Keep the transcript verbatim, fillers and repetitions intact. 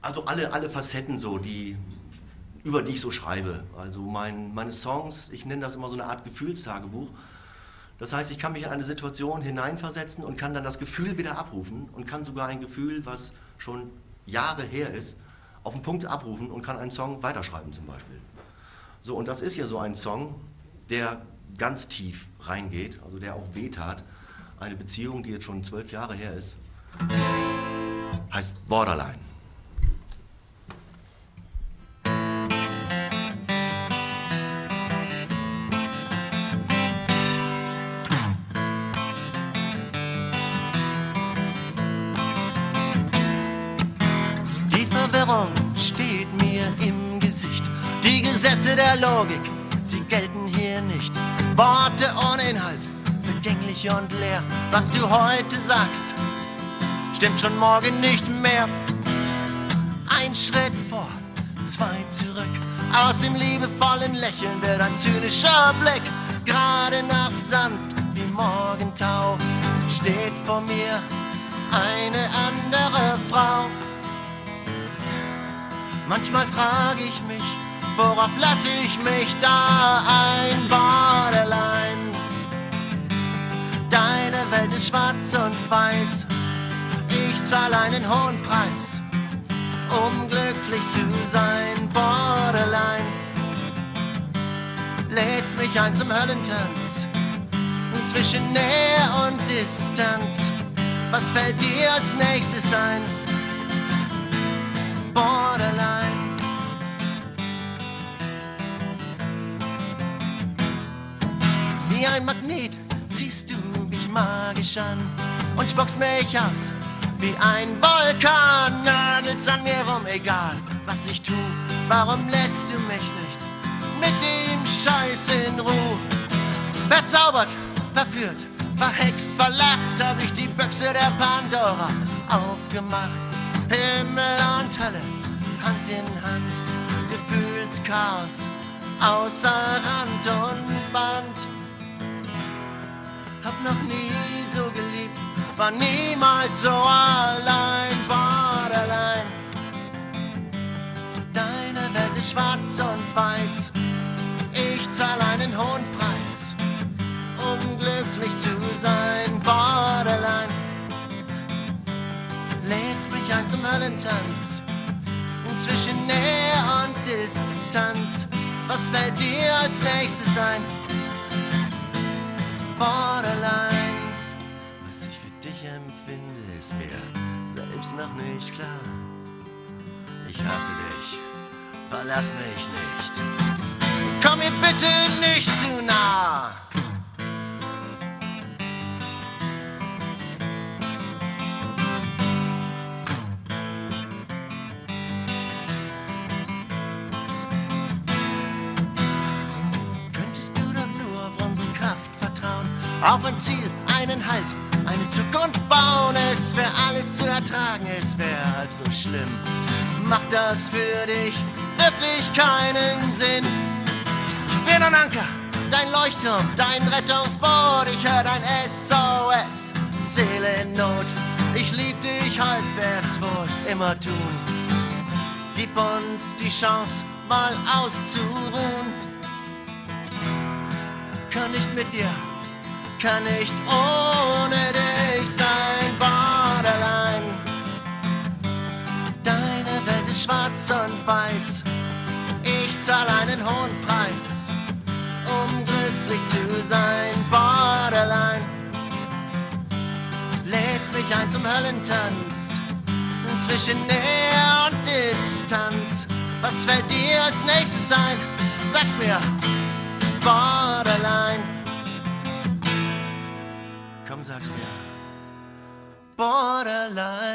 Also alle, alle Facetten so, die, über die ich so schreibe. Also mein, meine Songs, ich nenne das immer so eine Art Gefühlstagebuch. Das heißt, ich kann mich in eine Situation hineinversetzen und kann dann das Gefühl wieder abrufen und kann sogar ein Gefühl, was schon Jahre her ist, auf den Punkt abrufen und kann einen Song weiterschreiben zum Beispiel. So, und das ist ja so ein Song, der ganz tief reingeht, also der auch wehtat. Eine Beziehung, die jetzt schon zwölf Jahre her ist, heißt Borderline. Die Verwirrung steht mir im Gesicht. Die Gesetze der Logik, sie gelten hier nicht. Worte ohne Inhalt, vergänglich und leer. Was du heute sagst, stimmt schon morgen nicht mehr. Ein Schritt vor, zwei zurück. Aus dem liebevollen Lächeln wird ein zynischer Blick. Gerade noch sanft wie Morgentau steht vor mir eine andere Frau. Manchmal frage ich mich, worauf lasse ich mich da ein? Borderline. Deine Welt ist schwarz und weiß. Ich zahle einen hohen Preis, um glücklich zu sein. Borderline. Lädst mich ein zum Höllentanz, zwischen Nähe und Distanz. Was fällt dir als nächstes ein? Borderline. Wie ein Magnet ziehst du mich magisch an und spuckst mich aus wie ein Vulkan. Nagelst an mir rum, egal was ich tu. Warum lässt du mich nicht mit dem Scheiß in Ruhe? Verzaubert, verführt, verhext, verlacht, hab ich die Büchse der Pandora aufgemacht. Himmel und Hölle, Hand in Hand, Gefühlschaos außer Rand und Band. Hab noch nie so geliebt, war niemals so allein. Borderline. Deine Welt ist schwarz und weiß. Ich zahle einen hohen Preis, um glücklich zu sein. Borderline. Lädst mich ein zum Höllentanz, zwischen Nähe und Distanz. Was fällt dir als nächstes ein? Borderline. Was ich für dich empfinde, ist mir selbst noch nicht klar. Ich hasse dich, verlass mich nicht. Komm mir bitte nicht zu nah. Auf ein Ziel, einen Halt, eine Zukunft bauen. Es wäre alles zu ertragen, es wäre halb so schlimm. Macht das für dich wirklich keinen Sinn? Ich bin ein Anker, dein Leuchtturm, dein Rettungsboot. Ich höre dein S O S, Seele in Not. Ich lieb dich halbwärts wohl immer tun. Gib uns die Chance, mal auszuruhen. Kann nicht mit dir, kann nicht ohne dich sein. Borderline. Deine Welt ist schwarz und weiß. Ich zahle einen hohen Preis, um glücklich zu sein. Borderline. Lädst mich ein zum Höllentanz, zwischen Nähe und Distanz. Was fällt dir als nächstes ein? Sag's mir. Borderline. Komm, sag's mir. Borderline.